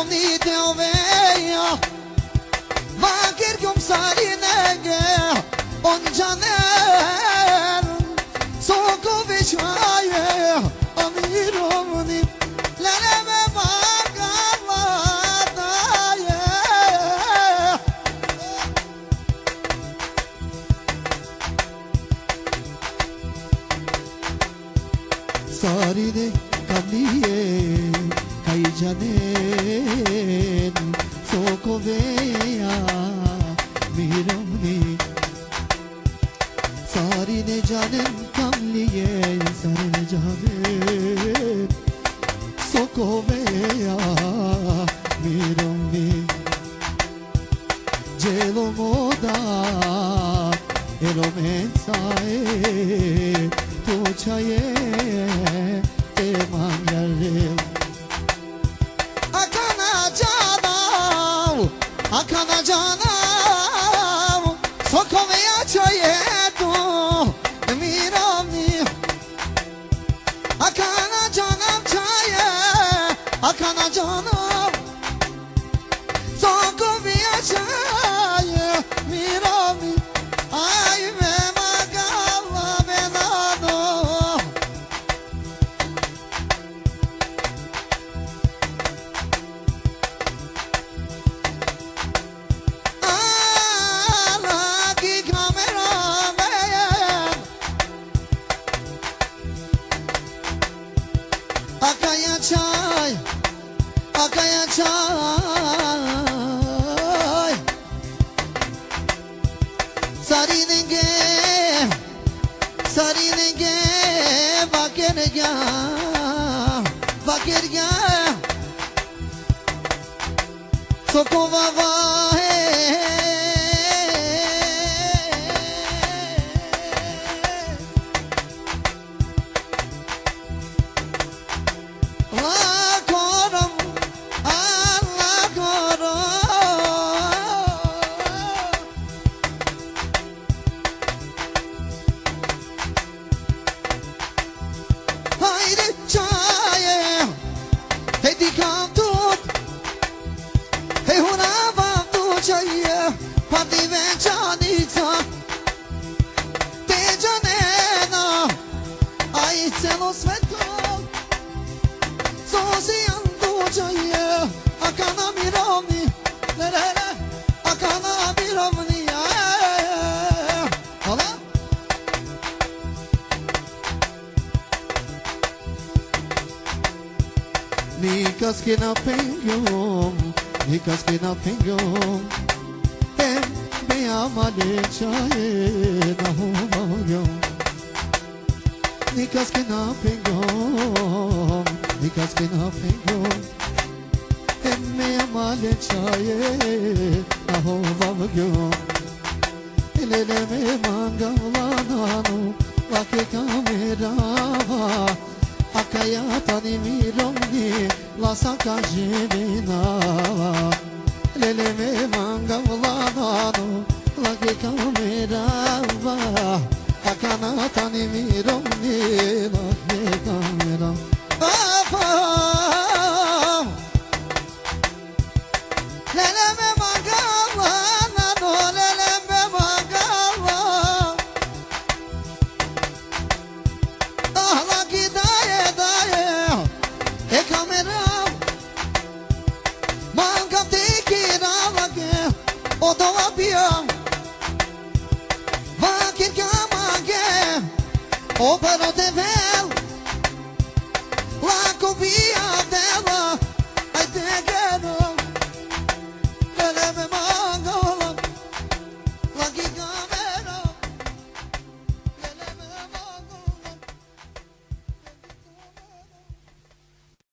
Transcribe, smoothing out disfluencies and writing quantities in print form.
ni te oveja Vakir kum sarinege On janer Soko veçaye Amirovni Leleme magaladaye Sarine kamliye Kai janen Soko veya Mirovni Sarine janen kamliye Sarine janen Soko veya Mirovni Jelo moda Elo mensae Tu chaye Te mangyare Akana canam Sokovaya çayetu Mirovni Akana canam çaye Akana canam Sokovaya çaye Mirovni Ay me magalla benado Akaya çay Sarinenge Vakerga Sokova vahe Celo sveto Sozijan duđaje Akana mirovni Lelele Akana mirovni Hala Nikaske na pengjom Nikaske na pengjom Em beyamale çaye Na hovagyom Nikaske na pengjom Emme amale çaye Aho vavgyom Eleleme mangalanano Vake kamerava Akaya tani mirovni Lasaka jevina Eleleme mangalanano Vake kamerava Akana tani mirovni Vake kamerava Leleme magala nano leleme magala Ahla gidaye daye E kamera Manga tekira vake Otola pia Vakir kamage O pero te ve